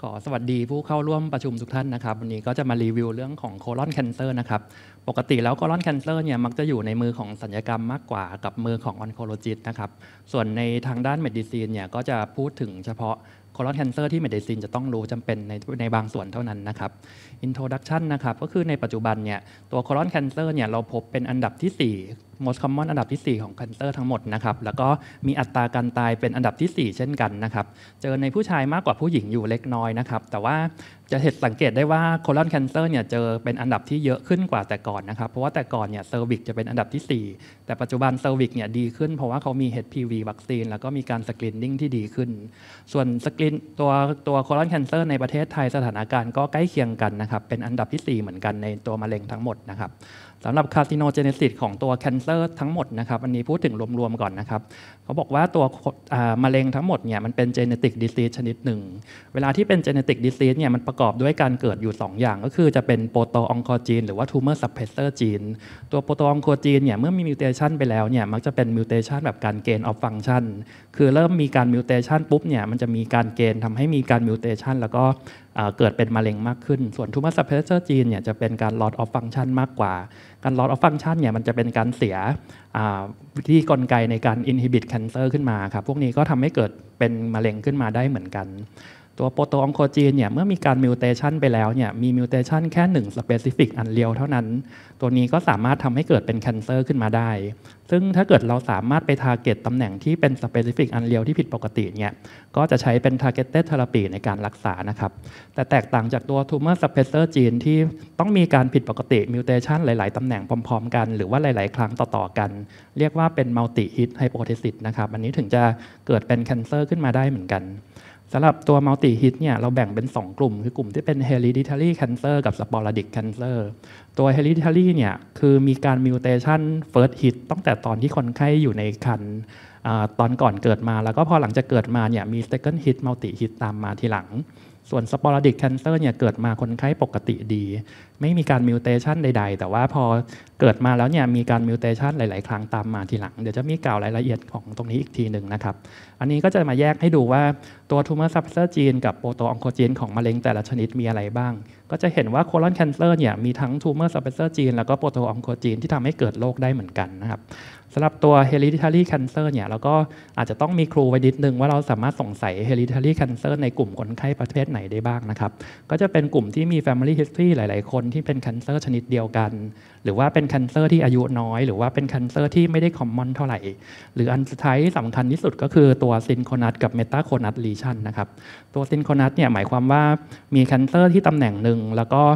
ขอสวัสดีผู้เข้าร่วมประชุมทุกท่านนะครับวันนี้ก็จะมารีวิวเรื่องของโคลอนแคนเซอร์นะครับปกติแล้วโคลอนแคนเซอร์เนี่ยมักจะอยู่ในมือของศัลยกรรมมากกว่ากับมือของออนโคโลจิสต์นะครับส่วนในทางด้านเมดิซีนเนี่ยก็จะพูดถึงเฉพาะโคลอนแคนเซอร์ที่เมดิซีนจะต้องรู้จำเป็นในบางส่วนเท่านั้นนะครับอินโทรดักชันนะครับก็คือในปัจจุบันเนี่ยตัวโคลอนแคนเซอร์เนี่ยเราพบเป็นอันดับที่4 most common อันดับที่4ของแคนเซอร์ทั้งหมดนะครับแล้วก็มีอัตราการตายเป็นอันดับที่4เช่นกันนะครับเจอในผู้ชายมากกว่าผู้หญิงอยู่เล็กน้อยนะครับแต่ว่าจะเห็นสังเกตได้ว่าโคลอนแคนเซอร์เนี่ยเจอเป็นอันดับที่เยอะขึ้นกว่าแต่ก่อนนะครับเพราะว่าแต่ก่อนเนี่ยเซอร์วิกจะเป็นอันดับที่4แต่ปัจจุบันเซอร์วิกเนี่ยดีขึ้นเพราะว่าเขามี HPV วัคซีนแล้วก็มีการสกรีนนิ่งที่ดีขึ้นส่วนสกรีนตัวโคลอนแคนเซอร์ในประเทศไทยสถานการณ์ก็ใกล้เคียงกันนะครับเป็นอันดับที่4เหมือนกันในตัวมะเร็งทั้งหมดนะครับสำหรับคาร์ซิโนเจเนซิสของตัวแคนเซอร์ทั้งหมดนะครับอันนี้พูดถึงรวมๆก่อนนะครับเขาบอกว่าตัวมะเร็งทั้งหมดเนี่ยมันเป็นเจเนติกดิซีสชนิดหนึ่งเวลาที่เป็นเจเนติกดิซีสเนี่ยมันประกอบด้วยการเกิดอยู่2อย่างก็คือจะเป็นโปรโตอองโคจีนหรือว่าทูเมอร์ซับเพรสเซอร์จีนตัวโปรโตอองโคจีนเนี่ยเมื่อมีมิวเทชันไปแล้วเนี่ยมักจะเป็นมิวเทชันแบบการเกณฑ์ออฟฟังชันคือเริ่มมีการมิวเทชันปุ๊บเนี่ยมันจะมีการเกณฑ์ทำให้มีการมิวเทชันแล้วก็เกิดเป็นมะเร็งมากขึ้นส่วน Tumor Suppressor Gene เนี่ยจะเป็นการ loss of function มากกว่าการ loss of function เนี่ยมันจะเป็นการเสียวิธีกลไกในการ inhibit cancer ขึ้นมาครับพวกนี้ก็ทำให้เกิดเป็นมะเร็งขึ้นมาได้เหมือนกันตัวโปรโตอองโคจีนเนี่ยเมื่อมีการมิวเทชันไปแล้วเนี่ยมีมิวเทชันแค่1 specific allele เท่านั้นตัวนี้ก็สามารถทำให้เกิดเป็นแคนเซอร์ขึ้นมาได้ซึ่งถ้าเกิดเราสามารถไปทาร์เก็ตตำแหน่งที่เป็น specific allele ที่ผิดปกติเนี่ยก็จะใช้เป็น targeted therapy ในการรักษานะครับแต่แตกต่างจากตัว tumor suppressor gene ที่ต้องมีการผิดปกติมิวเทชันหลายๆตำแหน่งพร้อมๆกันหรือว่าหลายๆครั้งต่อๆกันเรียกว่าเป็น multi hit hypothesis นะครับอันนี้ถึงจะเกิดเป็นแคนเซอร์ขึ้นมาได้เหมือนกันสำหรับตัว multi hit เนี่ยเราแบ่งเป็น2กลุ่มคือกลุ่มที่เป็น hereditary cancer กับ sporadic cancer ตัว hereditary เนี่ยคือมีการ mutation first hit ตั้งแต่ตอนที่คนไข้อยู่ในครรภ์ตอนก่อนเกิดมาแล้วก็พอหลังจากเกิดมาเนี่ยมี second hit multi hit ตามมาทีหลังส่วน sporadic cancer เนี่ยเกิดมาคนไข้ปกติดีไม่มีการ mutation ใดๆแต่ว่าพอเกิดมาแล้วเนี่ยมีการ mutation หลายๆครั้งตามมาทีหลังเดี๋ยวจะมีกล่าวรายละเอียดของตรงนี้อีกทีหนึ่งนะครับอันนี้ก็จะมาแยกให้ดูว่าตัว tumor suppressor gene กับ proto oncogene ของมะเร็งแต่ละชนิดมีอะไรบ้างก็จะเห็นว่า colon cancer เนี่ยมีทั้ง tumor suppressor gene แล้วก็ proto oncogene ที่ทำให้เกิดโรคได้เหมือนกันนะครับสำหรับตัว hereditary cancer เนี่ยเราก็อาจจะต้องมีครูไว้นิดนึงว่าเราสามารถสงสัย hereditary cancer ในกลุ่มคนไข้ประเภทไหนได้บ้างนะครับก็จะเป็นกลุ่มที่มี family history หลายๆคนที่เป็น cancer ชนิดเดียวกันหรือว่าเป็น cancer ที่อายุน้อยหรือว่าเป็น cancer ที่ไม่ได้ common เท่าไหร่หรืออันสุดท้ายที่สำคัญที่สุดก็คือตัว synchronous กับ metaconus lesion นะครับตัว synchronous เนี่ยหมายความว่ามี cancer ที่ตำแหน่งหนึ่งแล้วก็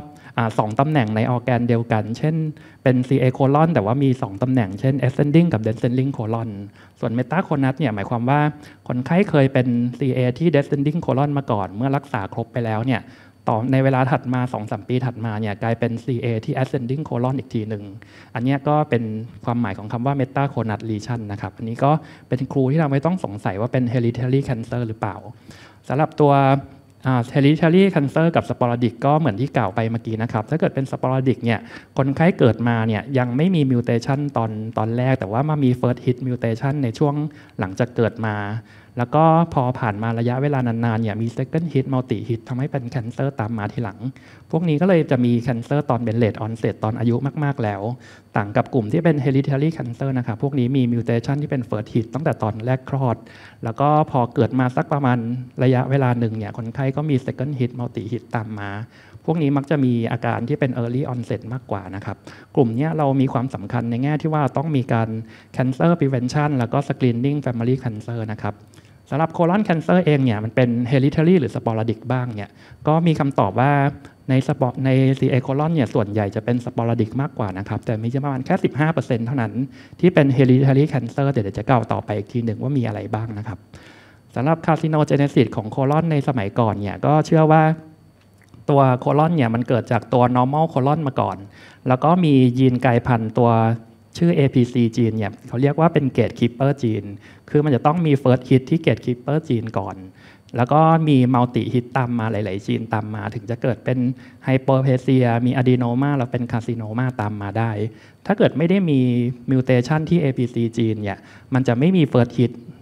2 ตำแหน่งในออร์แกนเดียวกันเช่นเป็น CA colon แต่ว่ามี2 ตำแหน่งเช่น ascending กับ descending colon ส่วน metaconus เนี่ยหมายความว่าคนไข้เคยเป็น CA ที่ descending colon มาก่อนเมื่อรักษาครบไปแล้วเนี่ยต่อในเวลาถัดมา 2-3 ปีถัดมาเนี่ยกลายเป็น CA ที่ ascending colon อีกทีหนึ่งอันนี้ก็เป็นความหมายของคำว่า metaconus lesion นะครับอันนี้ก็เป็นครูที่เราไม่ต้องสงสัยว่าเป็น hereditary cancer หรือเปล่าสำหรับตัวhereditary cancer กับ sporadic ก็เหมือนที่กล่าวไปเมื่อกี้นะครับถ้าเกิดเป็น sporadic เนี่ยคนไข้เกิดมาเนี่ยยังไม่มี mutation ตอนแรกแต่ว่ามามี first hit mutation ในช่วงหลังจากเกิดมาแล้วก็พอผ่านมาระยะเวลานานๆเนี่ยมี second hit multi hit ทำให้เป็น cancer ตามมาทีหลังพวกนี้ก็เลยจะมี cancer ตอนเป็น late onset ตอนอายุมากๆแล้วต่างกับกลุ่มที่เป็น hereditary cancer นะครับพวกนี้มี mutation ที่เป็น first hit ตั้งแต่ตอนแรกคลอดแล้วก็พอเกิดมาสักประมาณระยะเวลาหนึ่งเนี่ยคนไข้ก็มี second hit multi hit ตามมาพวกนี้มักจะมีอาการที่เป็น early onset มากกว่านะครับกลุ่มนี้เรามีความสำคัญในแง่ที่ว่าต้องมีการ cancer prevention แล้วก็ screening family cancer นะครับสำหรับ colon cancer เองเนี่ยมันเป็น hereditary หรือ sporadic บ้างเนี่ยก็มีคำตอบว่าใน CA colon เนี่ยส่วนใหญ่จะเป็น sporadic มากกว่านะครับแต่มีประมาณแค่ 15% เท่านั้นที่เป็น hereditary cancer เดี๋ยวจะกล่าวต่อไปอีกทีหนึ่งว่ามีอะไรบ้างนะครับสำหรับ carcinogenesis ของ colon ในสมัยก่อนเนี่ยก็เชื่อว่าตัวโคลอนเนี่ยมันเกิดจากตัว normal colon มาก่อนแล้วก็มียีนกลายพันธุ์ตัวชื่อ APC gene เนี่ยเขาเรียกว่าเป็น gatekeeper gene คือมันจะต้องมี first hit ที่ gatekeeper gene ก่อนแล้วก็มี multi hit ตามมาหลายๆจีนตามมาถึงจะเกิดเป็น hyperplasia มี adenoma แล้วเป็น carcinoma ตามมาได้ถ้าเกิดไม่ได้มี mutation ที่ APC gene เนี่ยมันจะไม่มี first hit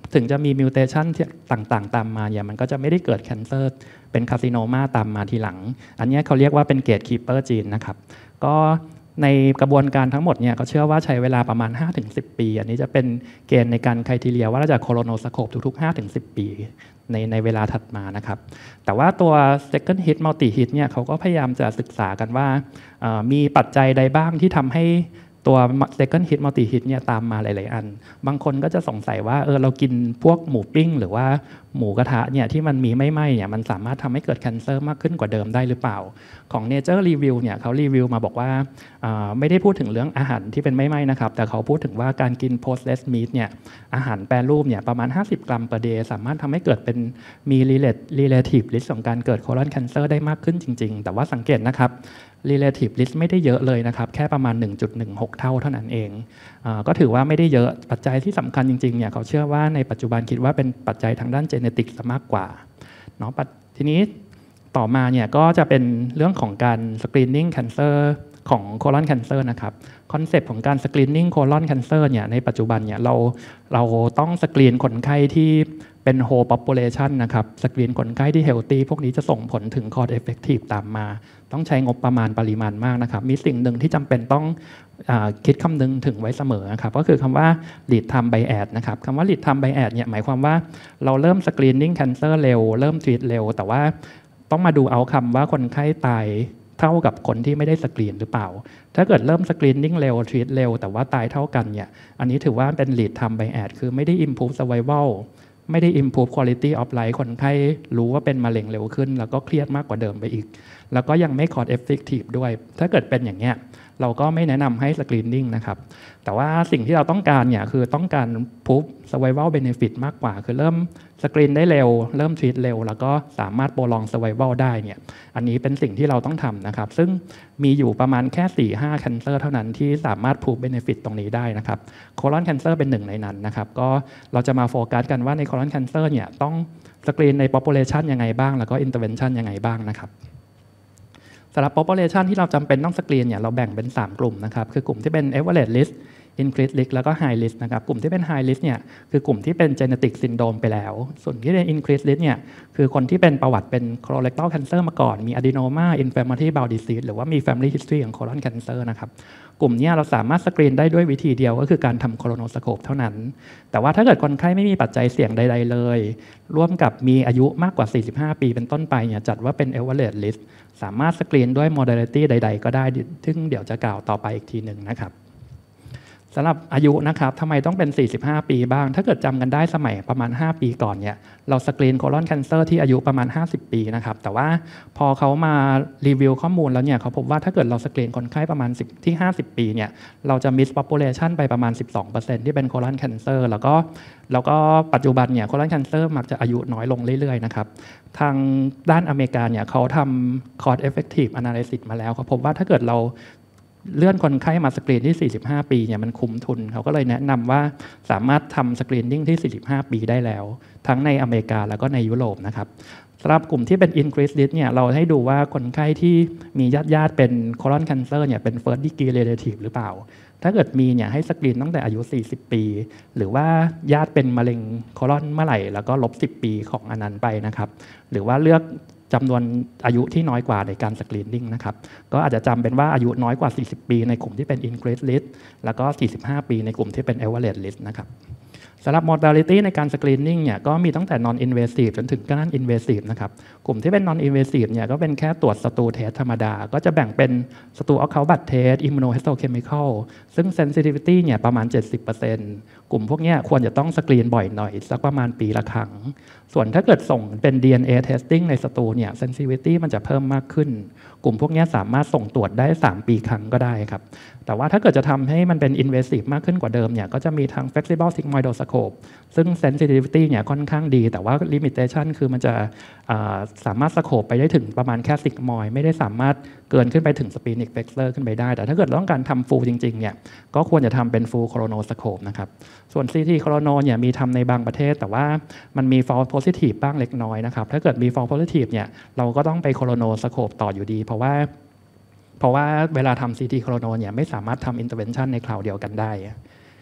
ถึงจะมีมิวเทชันต่างๆตามมาเนี่ยมันก็จะไม่ได้เกิดแคนเซอร์เป็นคาซิโนมาตามมาทีหลังอันนี้เขาเรียกว่าเป็นเกตคีเปอร์จีนนะครับก็ในกระบวนการทั้งหมดเนี่ยเขาเชื่อว่าใช้เวลาประมาณ 5-10 ปีอันนี้จะเป็นเกณฑ์ในการไครทีเรียว่าเราจะโคโลโนสโคปทุกๆ 5-10 ปีในเวลาถัดมานะครับแต่ว่าตัว second hit multi hit เนี่ยเขาก็พยายามจะศึกษากันว่ามีปัจจัยใดบ้างที่ทำให้ตัว second hit multi hit เนี่ยตามมาหลายๆอันบางคนก็จะสงสัยว่าเรากินพวกหมูปิ้งหรือว่าหมูกระทะเนี่ยที่มันมีไม่ไหม้เนี่ยมันสามารถทำให้เกิดแคนเซอร์มากขึ้นกว่าเดิมได้หรือเปล่าของ Nature Review เนี่ยเขารีวิวมาบอกว่าไม่ได้พูดถึงเรื่องอาหารที่เป็นไม่ไหม้นะครับแต่เขาพูดถึงว่าการกิน processed meat เนี่ยอาหารแปรรูปเนี่ยประมาณ50 กรัม per day สามารถทำให้เกิดเป็นมี relative risk ของการเกิด colon cancer ได้มากขึ้นจริงๆแต่ว่าสังเกตนะครับ relative risk ไม่ได้เยอะเลยนะครับแค่ประมาณ 1.16 เท่านั้นเองก็ถือว่าไม่ได้เยอะปัจจัยที่สำคัญจริงๆเนี่ยเขาเชื่อว่าในปัจจุบันคิดว่าเป็นปัจจัยทางด้าน genetics มากกว่าเนาะทีนี้ต่อมาเนี่ยก็จะเป็นเรื่องของการ screening cancer ของ colon cancer นะครับคอนเซปต์ของการ screening colon cancer เนี่ยในปัจจุบันเนี่ยเราต้องสกรีนคนไข้ที่เป็น whole population นะครับสกรีนคนไข้ที่ healthy พวกนี้จะส่งผลถึง cost effective ตามมาต้องใช้งบประมาณปริมาณมากนะครับมีสิ่งหนึ่งที่จำเป็นต้องคิดคำนึงถึงไว้เสมอนะครับก็คือคำว่า lead time bias นะครับคำว่า lead time bias เนี่ยหมายความว่าเราเริ่ม screening cancer เร็วเริ่ม treat เร็วแต่ว่าต้องมาดูเอาคำว่าคนไข้ตายเท่ากับคนที่ไม่ได้สกรีนหรือเปล่าถ้าเกิดเริ่มสกรีนนิ่งเร็ว treat เร็วแต่ว่าตายเท่ากันเนี่ยอันนี้ถือว่าเป็น lead time bias คือไม่ได้ improve survival ไม่ได้ improve quality of life คนไข้รู้ว่าเป็นมะเร็งเร็วขึ้นแล้วก็เครียดมากกว่าเดิมไปอีกแล้วก็ยังไม่ cost effective ด้วยถ้าเกิดเป็นอย่างเนี้ยเราก็ไม่แนะนำให้สกรีนนิ่งนะครับแต่ว่าสิ่งที่เราต้องการเนี่ยคือต้องการ prove survival benefit มากกว่าคือเริ่มสกรีนได้เร็วเริ่ม treat เร็วแล้วก็สามารถ prolong survival ได้เนี่ยอันนี้เป็นสิ่งที่เราต้องทำนะครับซึ่งมีอยู่ประมาณแค่ 4-5 cancer เท่านั้นที่สามารถ prove benefit ตรงนี้ได้นะครับ colon cancer เป็นหนึ่งในนั้นนะครับก็เราจะมาโฟกัสกันว่าใน colon cancer เนี่ยต้องสกรีนใน population ยังไงบ้างแล้วก็ intervention ยังไงบ้างนะครับสำหรับ population ที่เราจำเป็นต้องสกรีนเนี่ยเราแบ่งเป็น 3 กลุ่มนะครับคือกลุ่มที่เป็น average risk increased risk แล้วก็ high risk นะครับกลุ่มที่เป็น high risk เนี่ยคือกลุ่มที่เป็น genetic syndrome ไปแล้วส่วนที่เป็น increased risk เนี่ยคือคนที่เป็นประวัติเป็น colorectal cancer มาก่อนมี adenoma inflammatory bowel disease หรือว่ามี family history ของ colon cancer นะครับกลุ่มนี้เราสามารถสกรีนได้ด้วยวิธีเดียวก็คือการทำโคโลโนสโคปเท่านั้นแต่ว่าถ้าเกิดคนไข้ไม่มีปัจจัยเสี่ยงใดๆเลยร่วมกับมีอายุมากกว่า 45 ปีเป็นต้นไปเนี่ยจัดว่าเป็น average risk สามารถสกรีนด้วย modality ใดๆก็ได้ซึ่งเดี๋ยวจะกล่าวต่อไปอีกทีหนึ่งนะครับสำหรับอายุนะครับทำไมต้องเป็น 45 ปีบ้างถ้าเกิดจำกันได้สมัยประมาณ 5 ปีก่อนเนี่ยเราสกรีนโคลอนแคนเซอร์ที่อายุประมาณ 50 ปีนะครับแต่ว่าพอเขามารีวิวข้อมูลแล้วเนี่ยเขาพบว่าถ้าเกิดเราสกรีนคนไข้ประมาณที่ 50 ปีเนี่ยเราจะ miss population ไปประมาณ 12% ที่เป็นโคลอนแคนเซอร์แล้วก็ปัจจุบันเนี่ยโคลอนแคนเซอร์มักจะอายุน้อยลงเรื่อยๆนะครับทางด้านอเมริกาเนี่ยเขาทำ cost effective analysis มาแล้วเขาพบว่าถ้าเกิดเราเลื่อนคนไข้มาสกรีนที่ 45 ปีเนี่ยมันคุ้มทุนเขาก็เลยแนะนำว่าสามารถทำสกรีนนิ่งที่ 45 ปีได้แล้วทั้งในอเมริกาแล้วก็ในยุโรปนะครับสำหรับกลุ่มที่เป็น increased risk เนี่ยเราให้ดูว่าคนไข้ที่มีญาติเป็น colon cancer เนี่ยเป็น first degree relative หรือเปล่าถ้าเกิดมีเนี่ยให้สกรีนตั้งแต่อายุ 40 ปีหรือว่าญาติเป็นมะเร็งโคลอนเมื่อไหร่แล้วก็ลบ 10 ปีของอันนั้นไปนะครับหรือว่าเลือกจำนวนอายุที่น้อยกว่าในการสกรีนนิ่งนะครับก็อาจจะจำเป็นว่าอายุน้อยกว่า 40 ปีในกลุ่มที่เป็น increased risk แล้วก็ 45 ปีในกลุ่มที่เป็น average risk นะครับสำหรับ modality ในการสกรีนนิ่งเนี่ยก็มีตั้งแต่ non invasive จนถึงการ invasive นะครับกลุ่มที่เป็น non invasive เนี่ยก็เป็นแค่ตรวจสตูเทสธรรมดาก็จะแบ่งเป็นสตู occult blood test immunohistochemical ซึ่ง sensitivity เนี่ยประมาณ 70%กลุ่มพวกนี้ควรจะต้องสกรีนบ่อยหน่อยสักประมาณปีละครั้งส่วนถ้าเกิดส่งเป็น DNA testing ในสตูเนี่ย sensitivity มันจะเพิ่มมากขึ้นกลุ่มพวกนี้สามารถส่งตรวจได้3 ปีครั้งก็ได้ครับแต่ว่าถ้าเกิดจะทำให้มันเป็น invasive มากขึ้นกว่าเดิมเนี่ยก็จะมีทาง flexible sigmoidoscope ซึ่ง sensitivity เนี่ยค่อนข้างดีแต่ว่า limitation คือมันจะสามารถสโคปไปได้ถึงประมาณแค่ซิกมอยไม่ได้สามารถเกินขึ้นไปถึงสปีนิกเฟกเลอร์ขึ้นไปได้แต่ถ้าเกิดต้องการทำฟูลจริงๆเนี่ยก็ควรจะทำเป็นฟูลโคโรโนสโคปนะครับส่วน CT โคโรโนเนี่ยมีทำในบางประเทศแต่ว่ามันมี false positive บ้างเล็กน้อยนะครับถ้าเกิดมี false positive เนี่ยเราก็ต้องไปโคโรโนสโคปต่ออยู่ดีเพราะว่าเวลาทำ CT โคโรโนเนี่ยไม่สามารถทำ intervention ในคราวเดียวกันได้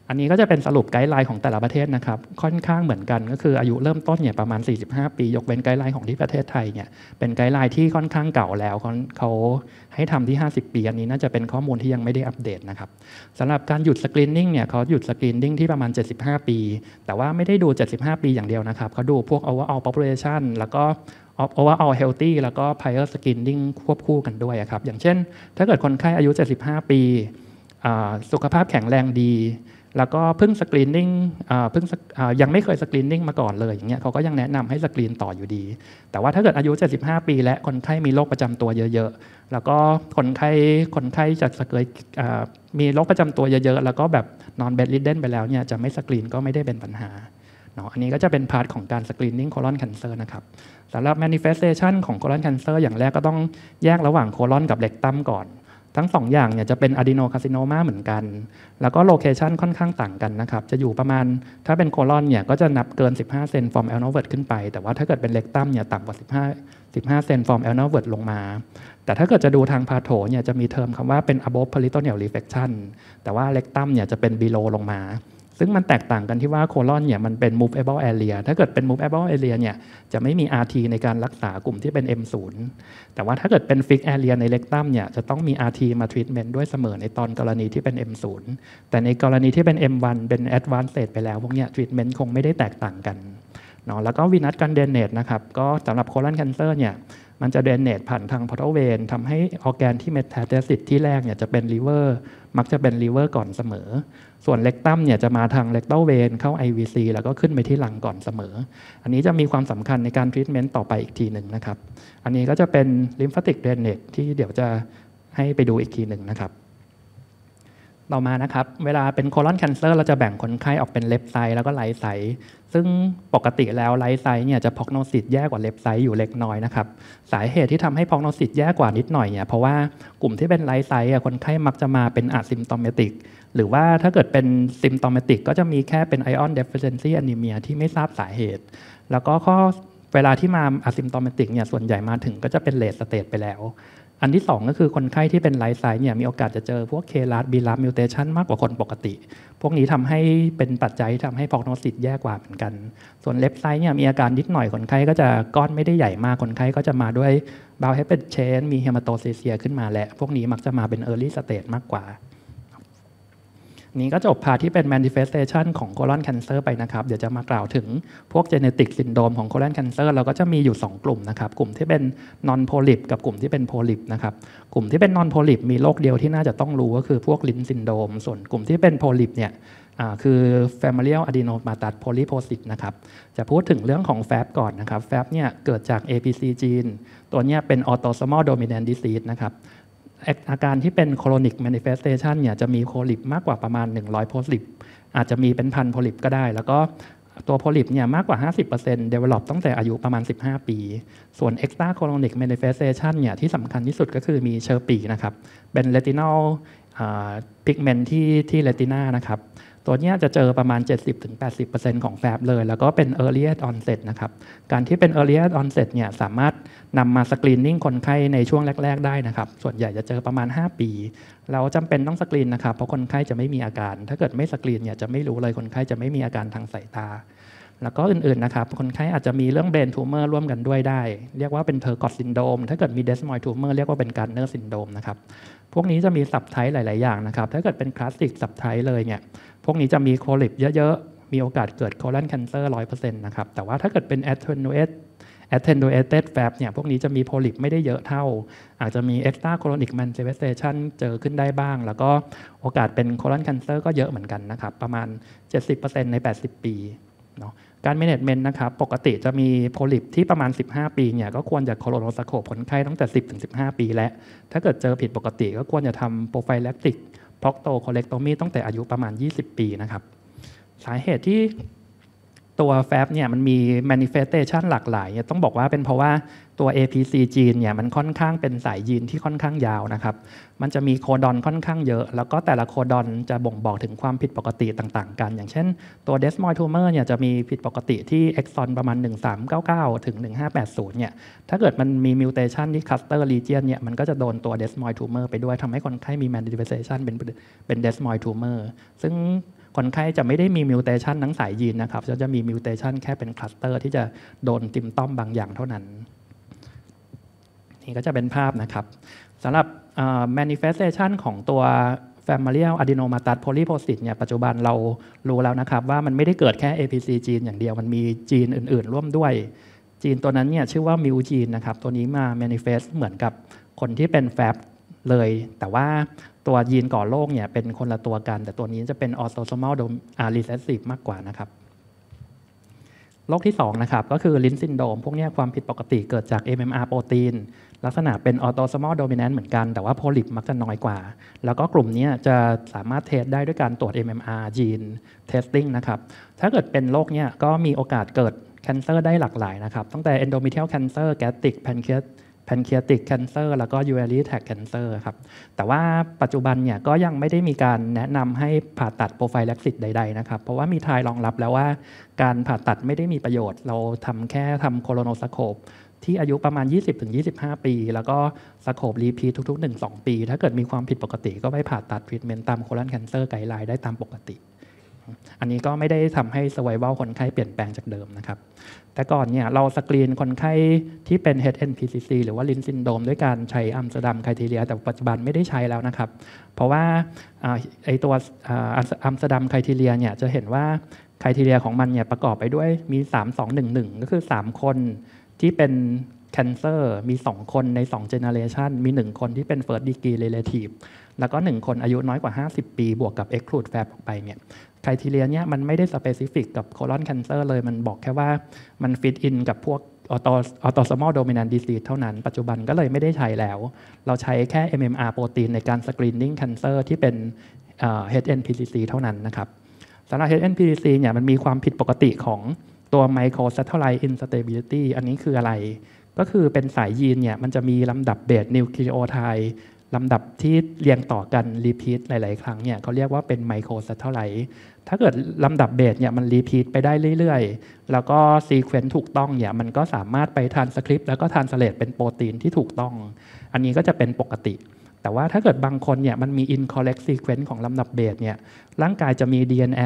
อันนี้ก็จะเป็นสรุปไกด์ไลน์ของแต่ละประเทศนะครับค่อนข้างเหมือนกันก็คืออายุเริ่มต้นเนี่ยประมาณ45ปียกเว้นไกด์ไลน์ของที่ประเทศไทยเนี่ยเป็นไกด์ไลน์ที่ค่อนข้างเก่าแล้วเขาให้ทำที่50ปีอันนี้น่าจะเป็นข้อมูลที่ยังไม่ได้อัปเดตนะครับสำหรับการหยุดสกรีนนิ่งเนี่ยเขาหยุดสกรีนนิ่งที่ประมาณ75ปีแต่ว่าไม่ได้ดู75ปีอย่างเดียวนะครับเขาดูพวก overall population แล้วก็ overall healthy แล้วก็ prior screening ควบคู่กันด้วยครับอย่างเช่นถ้าเกิดคนไข้อายุ75ปีสุขภาพแข็งแรงดีแล้วก็เพิ่งสกรีนนิ่งยังไม่เคยสกรีนนิ่งมาก่อนเลยอย่างเงี้ยเขาก็ยังแนะนำให้สกรีนต่ออยู่ดีแต่ว่าถ้าเกิดอายุ75ปีและคนไข้มีโรคประจำตัวเยอะๆแล้วก็คนไข้จะมีโรคประจำตัวเยอะๆแล้วก็แบบนอนเบดริดเด้นไปแล้วเนี่ยจะไม่สกรีนก็ไม่ได้เป็นปัญหาเนาะอันนี้ก็จะเป็นพาร์ทของการสกรีนนิ่งโคลอนแคนเซอร์นะครับสำหรับ manifestation ของโคลอนแคนเซอร์อย่างแรกก็ต้องแยกระหว่างโคลอนกับเร็กตัมก่อนทั้ง2อย่างเนี่ยจะเป็นอะดีโนคาซิโนมาเหมือนกันแล้วก็โลเคชันค่อนข้างต่างกันนะครับจะอยู่ประมาณถ้าเป็นโคลอนเนี่ยก็จะนับเกิน15เซนฟอร์มแอลโนเวิร์ดขึ้นไปแต่ว่าถ้าเกิดเป็นเร็กตัมเนี่ยต่ำกว่า15เซนฟอร์มแอลโนเวิร์ดลงมาแต่ถ้าเกิดจะดูทางพาโถเนี่ยจะมีเทอมคำว่าเป็น above peritoneal reflection แต่ว่าเร็กตัมเนี่ยจะเป็น below ลงมาซึ่งมันแตกต่างกันที่ว่าโคลอนเนี่ยมันเป็น movable area ถ้าเกิดเป็น movable area เนี่ยจะไม่มี RT ในการรักษากลุ่มที่เป็น M0 แต่ว่าถ้าเกิดเป็น fixed area ใน rectum เนี่ยจะต้องมี RT มา treatment ด้วยเสมอในตอนกรณีที่เป็น M0 แต่ในกรณีที่เป็น M1 เป็น advanced stage ไปแล้วพวกเนี้ย treatment คงไม่ได้แตกต่างกันเนาะแล้วก็วีนัสกันเดนเนตนะครับก็สำหรับ colon cancer เนี่ยมันจะเดนเนตผ่านทาง portal vein ทำให้ออร์แกนที่เมตาสเตซิสที่แรกเนี่ยจะเป็น liver มักจะเป็น liver ก่อนเสมอส่วนเร็กตัมเนี่ยจะมาทาง rectal vein เข้า IVC แล้วก็ขึ้นไปที่หลังก่อนเสมออันนี้จะมีความสำคัญในการทรีทเมนต์ต่อไปอีกทีหนึ่งนะครับอันนี้ก็จะเป็น lymphatic drainage ที่เดี๋ยวจะให้ไปดูอีกทีหนึ่งนะครับต่อมานะครับเวลาเป็นโคลอนแคนเซอร์เราจะแบ่งคนไข้ออกเป็นเลฟไซด์แล้วก็ไลท์ไซด์ซึ่งปกติแล้วไลท์ไซด์เนี่ยจะพอกโนซิสแย่กว่าเลฟไซด์อยู่เล็กน้อยนะครับสาเหตุที่ทำให้พอกโนซิสแย่กว่านิดหน่อยเนี่ยเพราะว่ากลุ่มที่เป็นไลท์ไซด์คนไข้มักจะมาเป็นอะซิมโตเมติกหรือว่าถ้าเกิดเป็นซิมโตเมติกก็จะมีแค่เป็นไอออนเดฟฟิเชนซีแอนีเมียที่ไม่ทราบสาเหตุแล้วก็เวลาที่มาอะซิมโตเมติกเนี่ยส่วนใหญ่มาถึงก็จะเป็นเลทสเตจไปแล้วอันที่2ก็คือคนไข้ที่เป็นไลท์ไซด์เนี่ยมีโอกาสจะเจอพวก KRAS BRAF mutation มากกว่าคนปกติพวกนี้ทำให้เป็นปัจจัยที่ทำให้ prognosis แย่กว่าเหมือนกันส่วนเลฟไซด์เนี่ยมีอาการนิดหน่อยคนไข้ก็จะก้อนไม่ได้ใหญ่มากคนไข้ก็จะมาด้วย bowel habit change มี hematochezia ขึ้นมาและพวกนี้มักจะมาเป็น early stage มากกว่านี้ก็จบพาที่เป็น manifestation ของ colon cancer ไปนะครับเดี๋ยวจะมากล่าวถึงพวก genetic syndrome ของ colon cancer เราก็จะมีอยู่2กลุ่มนะครับกลุ่มที่เป็น non polyp กับกลุ่มที่เป็น polyp นะครับกลุ่มที่เป็น non polyp มีโรคเดียวที่น่าจะต้องรู้ก็คือพวก Lynch syndrome ส่วนกลุ่มที่เป็น polyp เนี่ยคือ familial adenomatous polyposis นะครับจะพูดถึงเรื่องของ FAP ก่อนนะครับ FAP เนี่ยเกิดจาก APC gene ตัวนี้เป็น autosomal dominant disease นะครับอาการที่เป็น chronic manifestation เนี่ยจะมีโพลิปมากกว่าประมาณ100โพลิปอาจจะมีเป็นพันโพลิปก็ได้แล้วก็ตัวโพลิปเนี่ยมากกว่า 50% develop ตั้งแต่อายุประมาณ15ปีส่วน extra chronic manifestation เนี่ยที่สำคัญที่สุดก็คือมีเชอร์ปีนะครับเป็น retinal pigment ที่ retina นะครับตัวนี้จะเจอประมาณ 70-80% ของแฟบเลยแล้วก็เป็น earliest onset นะครับการที่เป็น earliest onset เนี่ยสามารถนำมาสกรีนนิ่งคนไข้ในช่วงแรกๆได้นะครับส่วนใหญ่จะเจอประมาณ5ปีแล้วจำเป็นต้องสกรีนนะครับเพราะคนไข้จะไม่มีอาการถ้าเกิดไม่สกรีนเนี่ยจะไม่รู้เลยคนไข้จะไม่มีอาการทางสายตาแล้วก็อื่นๆนะครับคนไข้อาจจะมีเรื่อง brain tumor ร่วมกันด้วยได้เรียกว่าเป็น Turgot syndrome ถ้าเกิดมี desmoid tumor เรียกว่าเป็น Gardner syndrome นะครับพวกนี้จะมีสับไทป์หลายๆอย่างนะครับถ้าเกิดเป็นคลาสสิกสับไทป์เลยเนี่ยพวกนี้จะมีโคลิปเยอะๆมีโอกาสเกิด colon cancer 100% นะครับแต่ว่าถ้าเกิดเป็น attenuated FAP เนี่ยพวกนี้จะมีโพลิปไม่ได้เยอะเท่าอาจจะมี extra colonic manifestation เจอขึ้นได้บ้างแล้วก็โอกาสเป็น colon cancer ก็เยอะเหมือนกันนะครับประมาณ 70% ใน80ปีเนาะการ management นะครับปกติจะมีโพลิปที่ประมาณ15ปีเนี่ยก็ควรจะโคโลโนสโคปคนไข้ตั้งแต่ 10-15 ปีและถ้าเกิดเจอผิดปกติก็ควรจะทำ prophylactic proctocolectomy ตั้งแต่อายุประมาณ20ปีนะครับสาเหตุที่ตัวแฟบเนี่ยมันมี manifestation หลากหลายต้องบอกว่าเป็นเพราะว่าตัว APC gene เนี่ยมันค่อนข้างเป็นสายยีนที่ค่อนข้างยาวนะครับมันจะมีโคดอนค่อนข้างเยอะแล้วก็แต่ละโคดอนจะบ่งบอกถึงความผิดปกติต่างๆกันอย่างเช่นตัว desmoid tumor เนี่ยจะมีผิดปกติที่ exon ประมาณ1399ถึง1580เนี่ยถ้าเกิดมันมี mutation ที่ cluster region เนี่ยมันก็จะโดนตัว desmoid tumor ไปด้วยทำให้คนไข้มี manifestation เป็น desmoid tumor ซึ่งคนไข้จะไม่ได้มีมิวเทชันทั้งสายยีนนะครับจะมีมิวเทชันแค่เป็นคลัสเตอร์ที่จะโดนติมต้อมบางอย่างเท่านั้นนี่ก็จะเป็นภาพนะครับสำหรับ manifestation ของตัว familial adenomatous polyposis เนี่ยปัจจุบันเรารู้แล้วนะครับว่ามันไม่ได้เกิดแค่ APC จีนอย่างเดียวมันมีจีนอื่นๆร่วมด้วยจีนตัวนั้นเนี่ยชื่อว่ามิวจีนนะครับตัวนี้มา manifest เหมือนกับคนที่เป็น FAB เลยแต่ว่าตัวยีนก่อโรคเนี่ยเป็นคนละตัวกันแต่ตัวนี้จะเป็น autosomal recessive มากกว่านะครับโรคที่2นะครับก็คือลิ้นซินโดรมพวกนี้ความผิดปกติเกิดจาก MMR โปรตีนลักษณะเป็น autosomal dominant เหมือนกันแต่ว่าโพลิปมักจะน้อยกว่าแล้วก็กลุ่มนี้จะสามารถเทสได้ด้วยการตรวจ MMR gene testing นะครับถ้าเกิดเป็นโรคนี้ก็มีโอกาสเกิดแคนเซอร์ได้หลากหลายนะครับตั้งแต่ endometrial cancer gastric pancreatic cancer แล้วก็ urinary tract cancer ครับแต่ว่าปัจจุบันเนี่ยก็ยังไม่ได้มีการแนะนำให้ผ่าตัด prophylaxis ใดๆนะครับเพราะว่ามีทรายรองรับแล้วว่าการผ่าตัดไม่ได้มีประโยชน์เราแค่ทำโคโลโนสโคปที่อายุประมาณ 20-25 ปี แล้วก็สโคปรีพีททุกๆ 1-2 ปีถ้าเกิดมีความผิดปกติก็ไปผ่าตัดทรีทเมนต์ตามโคลอนแคนเซอร์ไกด์ไลน์ได้ตามปกติอันนี้ก็ไม่ได้ทำให้ survival คนไข้เปลี่ยนแปลงจากเดิมนะครับแต่ก่อนเนี่ยเราสกรีนคนไข้ที่เป็น HNPCC หรือว่าลินซินโดรมด้วยการใช้อัมสเตอร์ดัมไครทีเรียแต่ปัจจุบันไม่ได้ใช้แล้วนะครับเพราะว่าไอตัวอัมสเตอร์ดัมไครทีเรียเนี่ยจะเห็นว่าไครทีเรียของมันเนี่ยประกอบไปด้วยมี 3-2-1-1 ก็คือ 3 คนที่เป็น cancer มี 2 คนใน 2 generation มี 1 คนที่เป็น first degree relative แล้วก็ 1 คนอายุน้อยกว่า 50 ปีบวกกับ exclude FAB ออกไปเนี่ยไครทีเรียเนี่ยมันไม่ได้ specific กับ colon cancer เลยมันบอกแค่ว่ามัน fit in กับพวก autosomal dominant disease เท่านั้นปัจจุบันก็เลยไม่ได้ใช้แล้วเราใช้แค่ MMR โปรตีนในการ screening cancer ที่เป็นHNPCC เท่านั้นนะครับสำหรับ HNPCC เนี่ยมันมีความผิดปกติของตัว microsatellite instability อันนี้คืออะไรก็คือเป็นสายยีนเนี่ยมันจะมีลำดับเบสนิวคลีโอไทด์ลำดับที่เรียงต่อกันรีพีทหลายๆครั้งเนี่ยเขาเรียกว่าเป็นไมโครแซทเทลไลท์ถ้าเกิดลำดับเบสเนี่ยมันรีพีทไปได้เรื่อยๆแล้วก็ซีเควนต์ถูกต้องเนี่ยมันก็สามารถไปทรานสคริปต์แล้วก็ทรานสเลทเป็นโปรตีนที่ถูกต้องอันนี้ก็จะเป็นปกติแต่ว่าถ้าเกิดบางคนเนี่ยมันมี incorrect sequence ของลำดับเบสเนี่ยร่างกายจะมี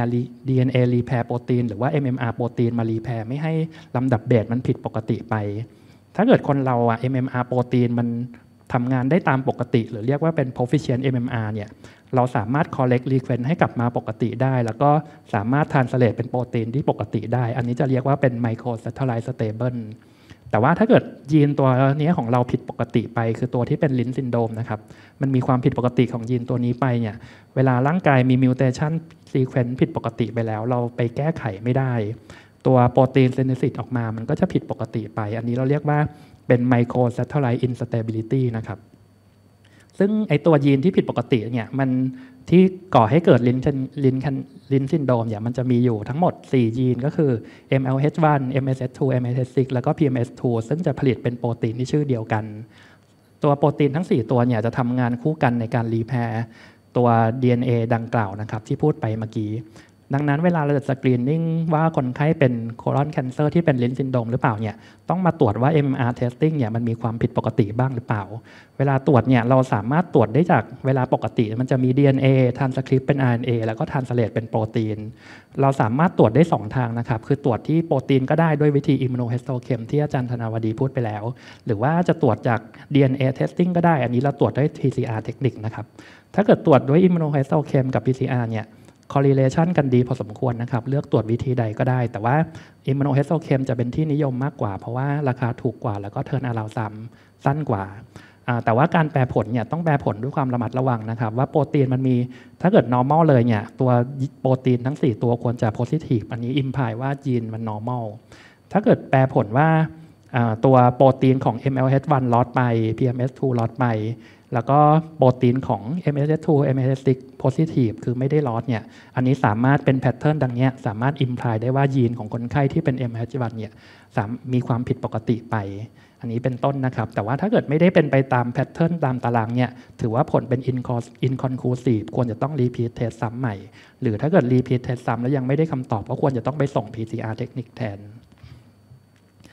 DNA repair โปรตีนหรือว่า MMR โปรตีนมา repair ไม่ให้ลำดับเบสมันผิดปกติไปถ้าเกิดคนเราอะ MMR โปรตีนมันทำงานได้ตามปกติหรือเรียกว่าเป็น proficient MMR เนี่ยเราสามารถ correct sequence ให้กลับมาปกติได้แล้วก็สามารถ translate เป็นโปรตีนที่ปกติได้อันนี้จะเรียกว่าเป็น microsatellite stable แต่ว่าถ้าเกิดยีนตัวนี้ของเราผิดปกติไปคือตัวที่เป็นลิ้นซินโดรมนะครับมันมีความผิดปกติของยีนตัวนี้ไปเนี่ยเวลาร่างกายมีมิวเทชันซีเควนซ์ผิดปกติไปแล้วเราไปแก้ไขไม่ได้ตัวโปรตีนเซนซิสออกมามันก็จะผิดปกติไปอันนี้เราเรียกว่าเป็น microsatellite instability นะครับซึ่งไอตัวยีนที่ผิดปกติเนี่ยมันที่ก่อให้เกิดลิ้นซินโดรมเนี่ยมันจะมีอยู่ทั้งหมด4ยีนก็คือ MLH1 MSH2 MSH6 แล้วก็ PMS2 ซึ่งจะผลิตเป็นโปรตีนที่ชื่อเดียวกันตัวโปรตีนทั้ง4ตัวเนี่ยจะทำงานคู่กันในการรีแพร์ตัว DNA ดังกล่าวนะครับที่พูดไปเมื่อกี้ดังนั้นเวลาเราจะสกรีนนิ่งว่าคนไข้เป็นโคลอนแคนเซอร์ที่เป็นลิ้นซินโดรมหรือเปล่าเนี่ยต้องมาตรวจว่า MMR testing เนี่ยมันมีความผิดปกติบ้างหรือเปล่าเวลาตรวจเนี่ยเราสามารถตรวจได้จากเวลาปกติมันจะมี DNA ทรานสคริปต์เป็น RNA แล้วก็ทรานสเลทเป็นโปรตีนเราสามารถตรวจได้2ทางนะครับคือตรวจที่โปรตีนก็ได้ด้วยวิธี immunohistochem ที่อาจารย์ธนาวดีพูดไปแล้วหรือว่าจะตรวจจาก DNA testing ก็ได้อันนี้เราตรวจด้วย PCR เทคนิคนะครับถ้าเกิดตรวจด้วย immunohistochem กับ PCR เนี่ยcorrelation กันดีพอสมควรนะครับเลือกตรวจวิธีใดก็ได้แต่ว่า immunohistochem จะเป็นที่นิยมมากกว่าเพราะว่าราคาถูกกว่าแล้วก็ turnaround time สั้นกว่าแต่ว่าการแปรผลเนี่ยต้องแปรผลด้วยความระมัดระวังนะครับว่าโปรตีนมันมีถ้าเกิด normal เลยเนี่ยตัวโปรตีนทั้ง4ตัวควรจะ positive อันนี้ imply ว่ายีนมัน normal ถ้าเกิดแปรผลว่าตัวโปรตีนของ MLH1 ลอสไป PMS2 ลอสไปแล้วก็โปรตีนของ MSH2 MSH6 positive คือไม่ได้ลอสเนี่ยอันนี้สามารถเป็นแพทเทิร์นดังนี้สามารถ imply ได้ว่ายีนของคนไข้ที่เป็น MSH1 เนี่ยมีความผิดปกติไปอันนี้เป็นต้นนะครับแต่ว่าถ้าเกิดไม่ได้เป็นไปตามแพทเทิร์นตามตารางเนี่ยถือว่าผลเป็น inconclusive ควรจะต้อง repeat test ซ้ำใหม่หรือถ้าเกิด repeat test ซ้ำแล้วยังไม่ได้คำตอบก็ควรจะต้องไปส่ง PCR เทคนิคแทน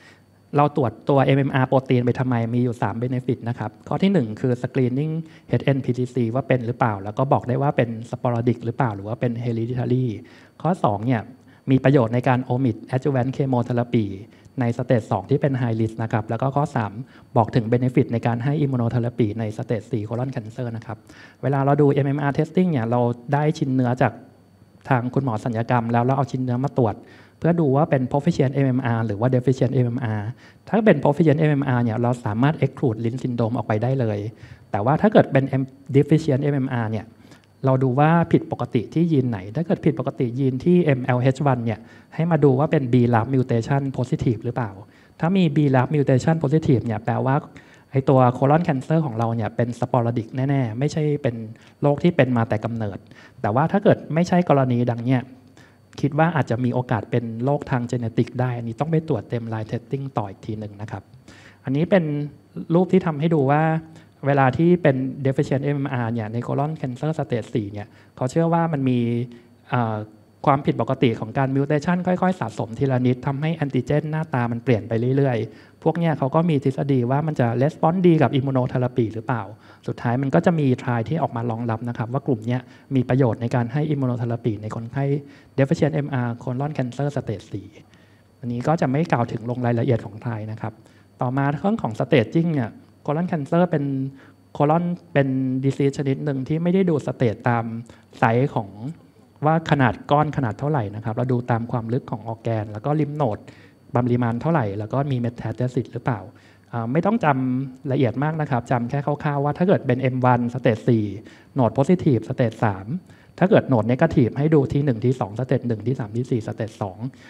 เราตรวจตัว MMR โปรตีนไปทำไมมีอยู่3 benefit นะครับข้อที่1คือ screening HNPCC ว่าเป็นหรือเปล่าแล้วก็บอกได้ว่าเป็น sporadic หรือเปล่าหรือว่าเป็น hereditary ข้อ2เนี่ยมีประโยชน์ในการ omit adjuvant chemotherapy ในสเตจ2ที่เป็น high risk นะครับแล้วก็ข้อ3บอกถึง benefit ในการให้ immunotherapy ในสเตจ4 colon cancer นะครับเวลาเราดู MMR testing เนี่ยเราได้ชิ้นเนื้อจากทางคุณหมอศัลยกรรมแล้วเราเอาชิ้นเนื้อมาตรวจเพื่อดูว่าเป็น proficient MMR หรือว่า deficient MMR ถ้าเป็น proficient MMR เนี่ยเราสามารถ exclude Lynch syndrome ออกไปได้เลยแต่ว่าถ้าเกิดเป็น deficient MMR เนี่ยเราดูว่าผิดปกติที่ยีนไหนถ้าเกิดผิดปกติยีนที่ MLH1 เนี่ยให้มาดูว่าเป็น BRAF mutation positive หรือเปล่าถ้ามี BRAF mutation positive เนี่ยแปลว่าไอตัว colon cancer ของเราเนี่ยเป็น sporadic แน่ๆไม่ใช่เป็นโรคที่เป็นมาแต่กำเนิดแต่ว่าถ้าเกิดไม่ใช่กรณีดังเนี่ยคิดว่าอาจจะมีโอกาสเป็นโรคทางเจเนติกได้อันนี้ต้องไปตรวจเต็มไลน์เทสติ้งต่ออีกทีหนึ่งนะครับอันนี้เป็นรูปที่ทำให้ดูว่าเวลาที่เป็น deficient MMR เนี่ยใน colon cancer stage 4เนี่ยเขาเชื่อว่ามันมีความผิดปกติของการ mutation ค่อยๆสะสมทีละนิดทำให้แอนติเจนหน้าตามันเปลี่ยนไปเรื่อยๆพวกเนี้ยเขาก็มีทฤษฎีว่ามันจะ response ดีกับ immunotherapy หรือเปล่าสุดท้ายมันก็จะมี trial ที่ออกมารองรับนะครับว่ากลุ่มนี้มีประโยชน์ในการให้ immunotherapy ในคนไข้ deficient MR colon cancer stage 4อันนี้ก็จะไม่กล่าวถึงลงรายละเอียดของ trial นะครับต่อมาเรื่องของ staging เนี่ย colon cancer เป็น colon เป็น disease ชนิดหนึ่งที่ไม่ได้ดูสเตจตามไซส์ของว่าขนาดก้อนขนาดเท่าไหร่นะครับเราดูตามความลึกของออร์แกนแล้วก็ลิมโนดปริมาณเท่าไหร่แล้วก็มีเมตาสเตซิสหรือเปล่าไม่ต้องจำละเอียดมากนะครับจำแค่คร่าวๆว่าถ้าเกิดเป็น M1 สเตจ4โหนดโพซิทีฟสเตจ3ถ้าเกิดโหนดเนกาทีฟให้ดูที่1ที่2สเตจ1ที่3ที่4สเตจ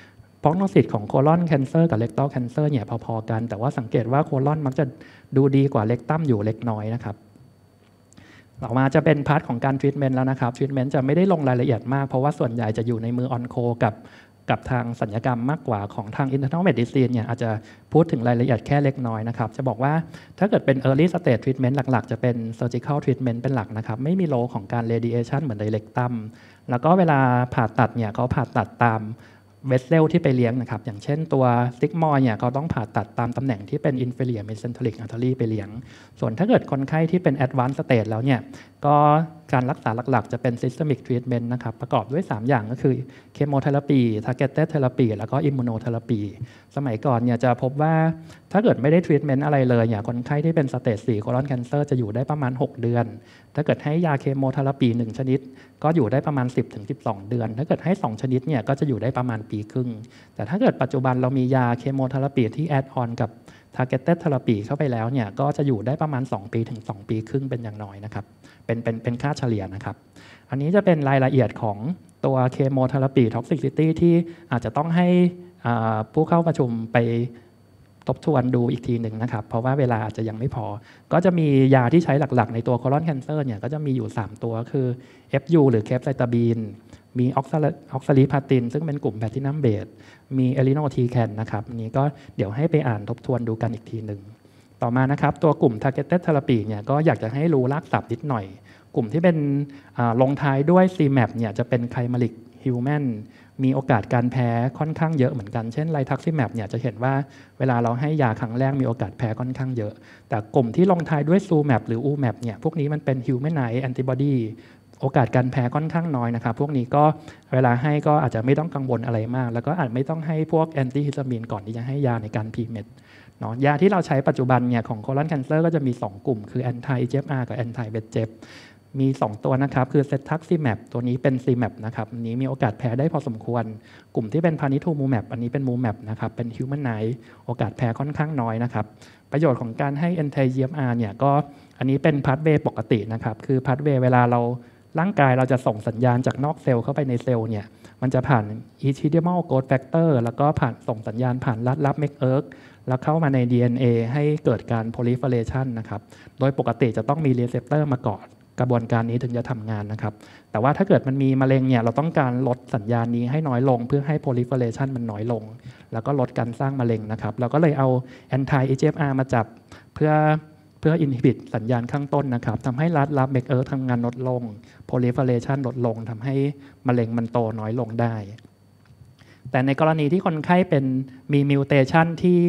2 prognosis ของ colon cancer กับ rectal cancer เนี่ยพอๆกันแต่ว่าสังเกตว่า colon มักจะดูดีกว่า rectum อยู่เล็กน้อยนะครับต่อมาจะเป็นพาร์ทของการทรีทเมนต์แล้วนะครับทรีทเมนต์จะไม่ได้ลงรายละเอียดมากเพราะว่าส่วนใหญ่จะอยู่ในมือออนโคกับทางศัลยกรรมมากกว่าของทาง internal medicine เนี่ยอาจจะพูดถึงรายละเอียดแค่เล็กน้อยนะครับจะบอกว่าถ้าเกิดเป็น early stage treatment หลักๆจะเป็น surgical treatment เป็นหลักนะครับไม่มีโลของการ radiation เหมือน rectum แล้วก็เวลาผ่าตัดเนี่ยเขาผ่าตัดตามเวสเซลที่ไปเลี้ยงนะครับอย่างเช่นตัวซิกมอยเนี่ยเขาต้องผ่าตัดตามตำแหน่งที่เป็น inferior mesenteric artery ไปเลี้ยงส่วนถ้าเกิดคนไข้ที่เป็น advanced stage แล้วเนี่ยก็การรักษาหลักๆจะเป็น systemic treatment นะครับประกอบด้วย3อย่างก็คือ chemotherapy targeted therapy แล้วก็ immunotherapy สมัยก่อนเนี่ยจะพบว่าถ้าเกิดไม่ได้ treatment อะไรเลยเนี่ยคนไข้ที่เป็น stage 4 colon cancer จะอยู่ได้ประมาณ6 เดือนถ้าเกิดให้ยาเคโมเทอราปี1ชนิดก็อยู่ได้ประมาณ 10-12 เดือนถ้าเกิดให้2ชนิดเนี่ยก็จะอยู่ได้ประมาณปีครึ่งแต่ถ้าเกิดปัจจุบันเรามียาเคโมเทอราปีที่แอดออนกับ targeted therapy เข้าไปแล้วเนี่ยก็จะอยู่ได้ประมาณ2 ปีถึง 2 ปีครึ่งเป็นอย่างน้อยนะครับเป็นค่าเฉลี่ยนะครับอันนี้จะเป็นรายละเอียดของตัวเคโมเทอราปีท็อกซิซิตี้ที่อาจจะต้องให้ผู้เข้าประชุมไปทบทวนดูอีกทีหนึ่งนะครับเพราะว่าเวลาอาจจะยังไม่พอก็จะมียาที่ใช้หลักๆในตัว colon cancer เนี่ยก็จะมีอยู่3ตัวคือ FU หรือ capecitabine มีออกซาลิพาตินซึ่งเป็นกลุ่มแพทินัมเบสมีเอลิโนทีแคนนะครับอันนี้ก็เดี๋ยวให้ไปอ่านทบทวนดูกันอีกทีหนึ่งต่อมานะครับตัวกลุ่ม targeted therapy เนี่ยก็อยากจะให้รู้รากศัพท์นิดหน่อยกลุ่มที่เป็นลงท้ายด้วย CMAP เนี่ยจะเป็น chimeric human มีโอกาสการแพ้ค่อนข้างเยอะเหมือนกันเช่นไลทักซิแมปเนี่ยจะเห็นว่าเวลาเราให้ยาครั้งแรกมีโอกาสแพ้ค่อนข้างเยอะแต่กลุ่มที่ลงท้ายด้วยซูแมปหรืออูแมปเนี่ยพวกนี้มันเป็น humanized antibody โอกาสการแพ้ค่อนข้างน้อยนะครับพวกนี้ก็เวลาให้ก็อาจจะไม่ต้องกังวลอะไรมากแล้วก็อาจไม่ต้องให้พวกแอนตี้ฮิสตามีนก่อนที่จะให้ยาในการพีเมดเนาะยาที่เราใช้ปัจจุบันเนี่ยของ colon cancer ก็จะมี2 กลุ่มคือ anti EGFR กับ anti VEGFมี2ตัวนะครับคือเซตักซิแมปตัวนี้เป็น CMAP นะครับอันนี้มีโอกาสแพ้ได้พอสมควรกลุ่มที่เป็นพานิทูมูแมปอันนี้เป็นมูแมปนะครับเป็นฮิวแมนไนท์โอกาสแพ้ค่อนข้างน้อยนะครับประโยชน์ของการให้ anti EGFR เนี่ยก็อันนี้เป็นพาธเวย์ปกตินะครับคือพาธเวย์เวลาเราร่างกายเราจะส่งสัญญาณจากนอกเซลล์เข้าไปในเซลล์เนี่ยมันจะผ่าน epidermal growth factor แล้วก็ผ่านส่งสัญญาณผ่านลัดเมกเอิร์กแล้วเข้ามาใน DNA ให้เกิดการ proliferation นะครับโดยปกติจะต้องมีรีเซปเตอร์มาก่อนกระบวนการนี้ถึงจะทำงานนะครับแต่ว่าถ้าเกิดมันมีมะเร็งเนี่ยเราต้องการลดสัญญาณนี้ให้น้อยลงเพื่อให้ proliferation มันน้อยลงแล้วก็ลดการสร้างมะเร็งนะครับเราก็เลยเอา anti EGFR มาจับเพื่อ inhibit สัญญาณข้างต้นนะครับทำให้ลัดเมกเอิร์กทำงานลดลง proliferation ลดลงทำให้มะเร็งมันโตน้อยลงได้แต่ในกรณีที่คนไข้เป็นมี mutation ที่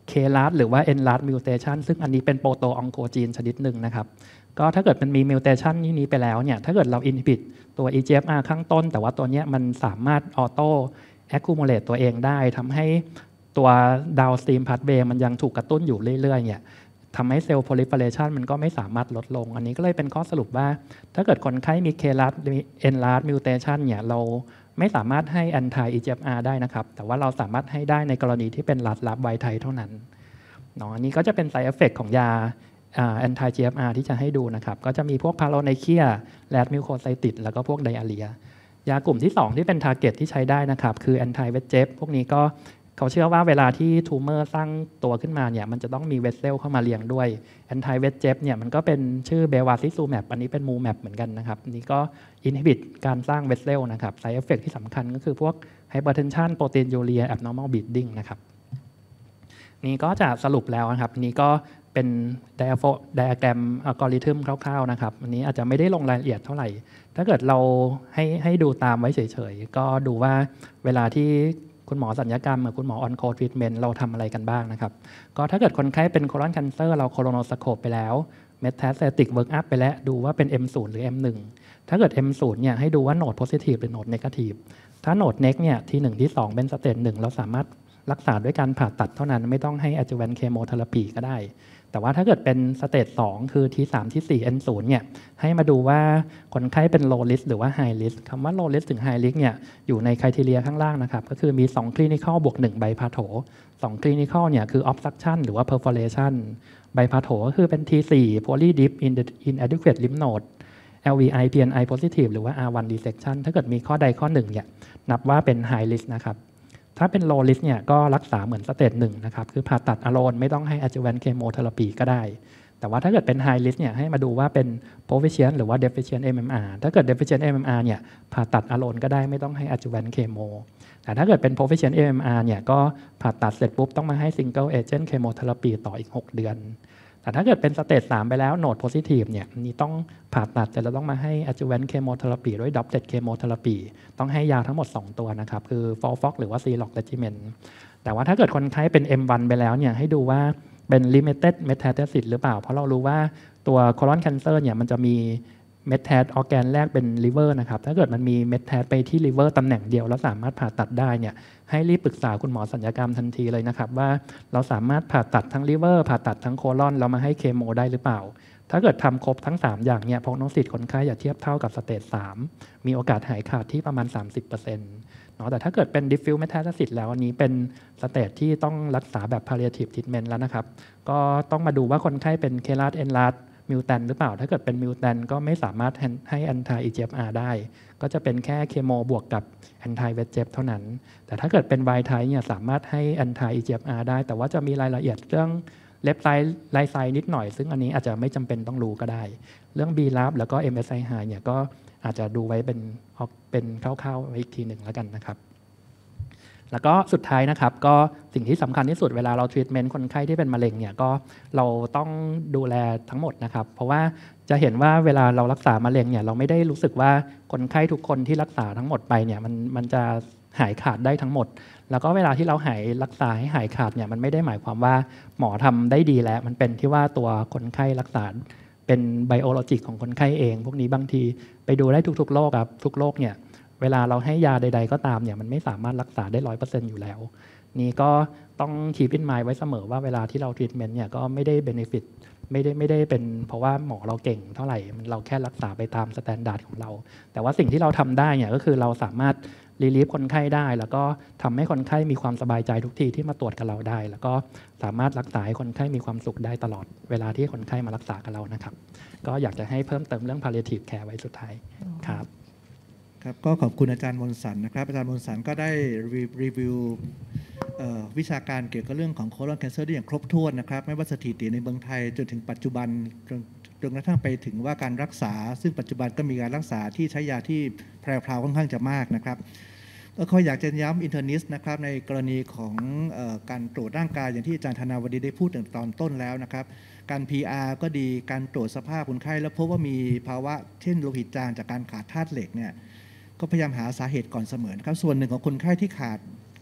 KRAS หรือว่า NRAS mutation ซึ่งอันนี้เป็นโปรโตอองโคจีนชนิดหนึ่งนะครับก็ถ้าเกิดมันมี mutation นี้ไปแล้วเนี่ยถ้าเกิดเรา inhibit ตัว EGFR ข้างต้นแต่ว่าตัวเนี้ยมันสามารถ auto accumulate ตัวเองได้ทำให้ตัว downstream pathway มันยังถูกกระตุ้นอยู่เรื่อยๆเนี่ยทำให้เซลล์ proliferation มันก็ไม่สามารถลดลงอันนี้ก็เลยเป็นข้อสรุปว่าถ้าเกิดคนไข้มี KRAS NRAS mutation เนี่ยเราไม่สามารถให้ anti EGFR ได้นะครับแต่ว่าเราสามารถให้ได้ในกรณีที่เป็นรัดรับไวไทเท่านั้นเนาะอันนี้ก็จะเป็น side effect ของยาanti GFR ที่จะให้ดูนะครับก็จะมีพวกพาโรไนเคียแรดมิวโคไซติสแล้วก็พวกไดอาเรียยากลุ่มที่2ที่เป็น target ที่ใช้ได้นะครับคือ anti VEGF พวกนี้ก็เขาเชื่อว่าเวลาที่ทูเมอร์สร้างตัวขึ้นมาเนี่ยมันจะต้องมีเวสเซลเข้ามาเลี้ยงด้วย anti VEGF เนี่ยมันก็เป็นชื่อเบวาซิซูแมปอันนี้เป็นมูแมปเหมือนกันนะครับอันนี้ก็ inhibit การสร้างเวสเซลนะครับ side effect ที่สำคัญก็คือพวก hypertension proteinuria abnormal bleeding นะครับนี่ก็จะสรุปแล้วนะครับนี่ก็เป็นไดอะแกรมอัลกอริทึมคร่าวๆนะครับอันนี้อาจจะไม่ได้ลงรายละเอียดเท่าไหร่ถ้าเกิดเราให้ดูตามไว้เฉยๆก็ดูว่าเวลาที่คุณหมอสัญญกรรมกับคุณหมอออนโคทรีทเมนต์เราทำอะไรกันบ้างนะครับก็ถ้าเกิดคนไข้เป็นโคลอนแคนเซอร์เราโคโลโนสโคปไปแล้วเมตาสเตติกเวิร์กอัพไปแล้วดูว่าเป็น M0 หรือ M1 ถ้าเกิด M0 เนี่ยให้ดูว่าโนดโพซิทีฟหรือโนดเนกาทีฟถ้าโนดเนกเนี่ยที่1ที่2เป็นสเตจ1เราสามารถรักษาด้วยการผ่าตัดเท่านั้นไม่ต้องให้ adjuvant chemotherapy ก็ได้แต่ว่าถ้าเกิดเป็นสเตจ2คือ T3 T4 N0 เนี่ยให้มาดูว่าคนไข้เป็น low risk หรือว่า high risk คำว่า low risk ถึง high risk เนี่ยอยู่ใน criteria ข้างล่างนะครับก็คือมี2 clinical บวก1 bypatho 2 clinical เนี่ยคือ obstruction หรือว่า perforation bypatho ก็คือเป็น T4 poly deep inadequate lymph node LVI PNI positive หรือว่า R1 resection ถ้าเกิดมีข้อใดข้อหนึ่งเนี่ยนับว่าเป็น high risk นะครับถ้าเป็น low risk เนี่ยก็รักษาเหมือนสเตจ1นะครับคือผ่าตัด alone ไม่ต้องให้ adjuvant chemotherapy ก็ได้แต่ว่าถ้าเกิดเป็น high risk เนี่ยให้มาดูว่าเป็น proficient หรือว่า deficient MMR ถ้าเกิด deficient MMR เนี่ยผ่าตัด alone ก็ได้ไม่ต้องให้ adjuvant chemo แต่ถ้าเกิดเป็น proficient MMR เนี่ยก็ผ่าตัดเสร็จปุ๊บต้องมาให้ single agent chemotherapy ต่ออีก6 เดือนแต่ถ้าเกิดเป็นสเตจ3ไปแล้วโนดโพซิทีฟเนี่ยนี่ต้องผ่าตัดแต่เราต้องมาให้ adjuvant chemotherapy ด้วย doublet chemotherapy ต้องให้ยาทั้งหมด2ตัวนะครับคือ FOLFOX หรือว่า CLOX regimen แต่ว่าถ้าเกิดคนไข้เป็น M1 ไปแล้วเนี่ยให้ดูว่าเป็น limited metastasis หรือเปล่าเพราะเรารู้ว่าตัว colon cancer เนี่ยมันจะมีเมทแทสออร์แกนแรกเป็นลิเวอร์นะครับถ้าเกิดมันมีเมทแทสไปที่ลิเวอร์ตำแหน่งเดียวแล้วสามารถผ่าตัดได้เนี่ยให้รีบปรึกษาคุณหมอศัลยกรรมทันทีเลยนะครับว่าเราสามารถผ่าตัดทั้งลิเวอร์ผ่าตัดทั้งโคลอนแล้วมาให้เคโมได้หรือเปล่าถ้าเกิดทำครบทั้ง3อย่างเนี่ยโปรโนซิสคนไข้อย่าเทียบเท่ากับสเตจ3มีโอกาสหายขาดที่ประมาณ 30%เนาะแต่ถ้าเกิดเป็น diffuse metastasis แล้วอันนี้เป็นสเตจที่ต้องรักษาแบบ palliative treatment แล้วนะครับก็ต้องมาดูว่าคนไข้เป็น KRAS NRASมิวแทนหรือเปล่าถ้าเกิดเป็นมิวแทนก็ไม่สามารถให้ anti EGFR ได้ก็จะเป็นแค่เคโมบวกกับ anti VEGF เท่านั้นแต่ถ้าเกิดเป็น wild type เนี่ยสามารถให้ anti EGFR ได้แต่ว่าจะมีรายละเอียดเรื่องเล็บไซนิดหน่อยซึ่งอันนี้อาจจะไม่จำเป็นต้องรู้ก็ได้เรื่อง BRAF แล้วก็ MSI high เนี่ยก็อาจจะดูไว้เป็นคร่าวๆไว้อีกทีหนึ่งแล้วกันนะครับแล้วก็สุดท้ายนะครับก็สิ่งที่สำคัญที่สุดเวลาเราทรีทเมนต์คนไข้ที่เป็นมะเร็งเนี่ยก็เราต้องดูแลทั้งหมดนะครับเพราะว่าจะเห็นว่าเวลาเรารักษามะเร็งเนี่ยเราไม่ได้รู้สึกว่าคนไข้ทุกคนที่รักษาทั้งหมดไปเนี่ยมันจะหายขาดได้ทั้งหมดแล้วก็เวลาที่เรารักษาให้หายขาดเนี่ยมันไม่ได้หมายความว่าหมอทำได้ดีแล้วมันเป็นที่ว่าตัวคนไข้รักษาเป็นไบโอโลจิกของคนไข้เองพวกนี้บางทีไปดูได้ทุกๆโรคครับทุกโรคเนี่ยเวลาเราให้ยาใดๆก็ตามเนี่ยมันไม่สามารถรักษาได้ 100% อยู่แล้วนี่ก็ต้องคีปอินไมล์ไว้เสมอว่าเวลาที่เราทรีทเมนต์เนี่ยก็ไม่ได้เบเนฟิตไม่ได้เป็นเพราะว่าหมอเราเก่งเท่าไหร่เราแค่รักษาไปตามสแตนดาร์ดของเราแต่ว่าสิ่งที่เราทำได้เนี่ยก็คือเราสามารถรีลีฟคนไข้ได้แล้วก็ทำให้คนไข้มีความสบายใจทุกทีที่มาตรวจกับเราได้แล้วก็สามารถรักษาให้คนไข้มีความสุขได้ตลอดเวลาที่คนไข้มารักษากับเรานะครับก็อยากจะให้เพิ่มเติมเรื่อง palliative care ไว้สุดท้ายครับครับก็ขอบคุณอาจารย์มนต์สันนะครับอาจารย์มนต์สันก็ได้รีวิววิชาการเกี่ยวกับเรื่องของโคลอนแคนเซอร์ได้อย่างครบถ้วนนะครับไม่ว่าสถิติในเมืองไทยจนถึงปัจจุบันจนกระทั่งไปถึงว่าการรักษาซึ่งปัจจุบันก็มีการรักษาที่ใช้ยาที่แพร่ๆค่อนข้างจะมากนะครับก็อยากจะย้ำอินเทอร์นิสนะครับในกรณีของการตรวจร่างกายอย่างที่อาจารย์ธนาวดีได้พูดถึงตอนต้นแล้วนะครับการ PR ก็ดีการตรวจสภาพคนไข้แล้วพบว่ามีภาวะเช่นโลหิตจางจากการขาดธาตุเหล็กเนี่ยก็พยายามหาสาเหตุก่อนเสมอครับส่วนหนึ่งของคนไข้ที่ขาด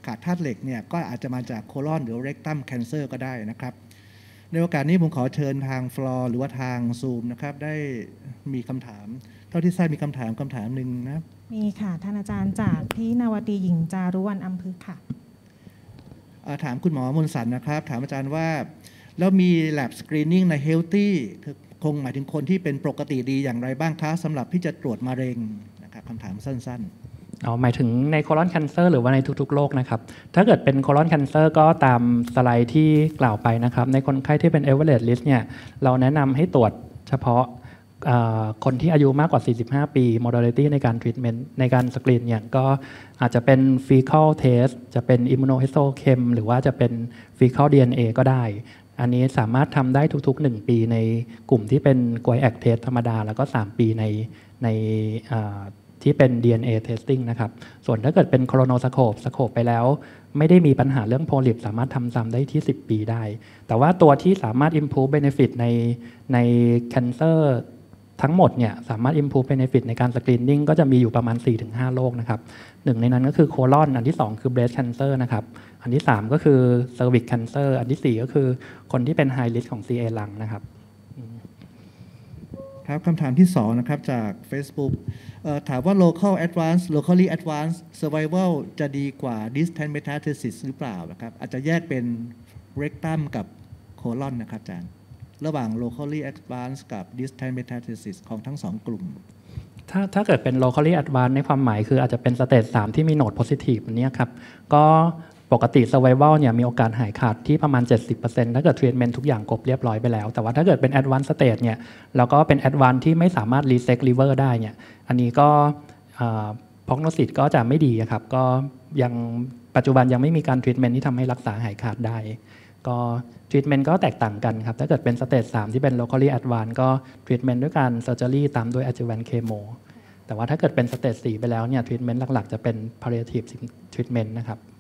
ขาดธาตุเหล็กเนี่ยก็อาจจะมาจากโคลอนหรือเร็กตัมแคนเซอร์ก็ได้นะครับในโอกาสนี้ผมขอเชิญทางฟลอร์หรือว่าทางซูมนะครับได้มีคำถามเท่าที่ทราบมีคำถามหนึ่งนะมีค่ะท่านอาจารย์จากพี่นาวดีหญิงจารุวรรณอำพึกษ์ค่ะถามคุณหมอมนสันนะครับถามอาจารย์ว่าแล้วมี lab screening ใน healthy คงหมายถึงคนที่เป็นปกติดีอย่างไรบ้างคะสำหรับที่จะตรวจมะเร็งนะครับคำถามสั้นๆหมายถึงในโคลอนแคนเซอร์หรือว่าในทุกๆโรคนะครับถ้าเกิดเป็นโคลอนแคนเซอร์ก็ตามสไลด์ที่กล่าวไปนะครับในคนไข้ที่เป็น Average Risk เนี่ยเราแนะนำให้ตรวจเฉพาะคนที่อายุมากกว่า 45 ปี Modality ในการ treatment ในการสกรีนเนี่ยก็อาจจะเป็น fecal test จะเป็น immunohistochem หรือว่าจะเป็น fecal DNA ก็ได้อันนี้สามารถทำได้ทุกๆ 1 ปีในกลุ่มที่เป็น Guaiac test ธรรมดาแล้วก็ 3 ปีในที่เป็น DNA testing นะครับส่วนถ้าเกิดเป็นโครโนสโคปสโคปไปแล้วไม่ได้มีปัญหาเรื่องโพลิปสามารถทำซ้ำได้ที่ 10 ปีได้แต่ว่าตัวที่สามารถ improve benefit ใน cancer ทั้งหมดเนี่ยสามารถ improve benefit ในการ screening ก็จะมีอยู่ประมาณ 4-5 โรคนะครับหนึ่งในนั้นก็คือโคลอนอันที่ 2 คือ breast cancer นะครับอันที่ 3 ก็คือ cervix cancer อันที่ 4 ก็คือคนที่เป็น high risk ของ CA ลังนะครับครับคำถามที่2นะครับจาก Facebook ถามว่า locally advanced survival จะดีกว่า distant metastasis หรือเปล่านะครับอาจจะแยกเป็น rectum กับ colon นะครับอาจารย์ระหว่าง locally advanced กับ distant metastasis ของทั้ง2กลุ่มถ้าเกิดเป็น locally advanced ในความหมายคืออาจจะเป็นสเตจ3ที่มีโนด positive อันนี้ครับก็ปกติ survival เนี่ยมีโอกาสหายขาดที่ประมาณ 70% ถ้าเกิด treatment ทุกอย่างครบเรียบร้อยไปแล้วแต่ว่าถ้าเกิดเป็น advanced stage เนี่ยแล้วก็เป็น advanced ที่ไม่สามารถ resect liver ได้เนี่ยอันนี้ก็prognosis ก็จะไม่ดีครับก็ยังปัจจุบันยังไม่มีการ treatment ที่ทำให้รักษาหายขาดได้ก็ treatment ก็แตกต่างกันครับถ้าเกิดเป็น stage 3ที่เป็น locally advanced ก็ treatment ด้วยการ surgery ตามด้วย adjuvant chemo แต่ว่าถ้าเกิดเป็น stage 4ไปแล้วเนี่ย treatment หลักๆจะเป็น palliative treatment นะครับ